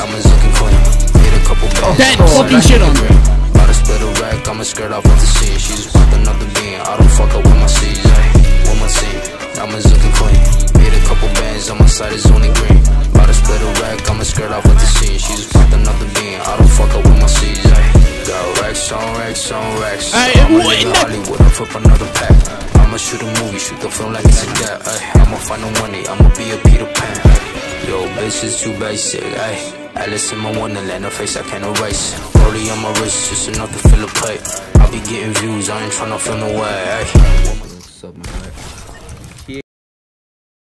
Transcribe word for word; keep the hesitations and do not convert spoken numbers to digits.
diamonds looking clean. Made a couple bands. That fucking shit on there. About to split a rack, I'ma skirt off with the scene. She just popped another bean. I don't fuck up with my C's, ayy. With my team, diamonds looking clean. Made a couple bands, on my side is only green. About to split a rack, I'ma skirt off with the scene. She just popped another bean. I don't fuck up with my C's, ayy. Got racks on racks on racks. I'ma live in Hollywood, I'll flip another pack. I'ma shoot a movie, shoot the film like it's a cat, ayy. I'ma find no money, I'ma be a Peter Pan. Yo, bitch is too basic, ayy. Alice in my wonderland, her face I can't erase. Rollie on my wrist, just enough to fill a plate. I be getting views, I ain't tryna feel no way, ayy. What's up, man?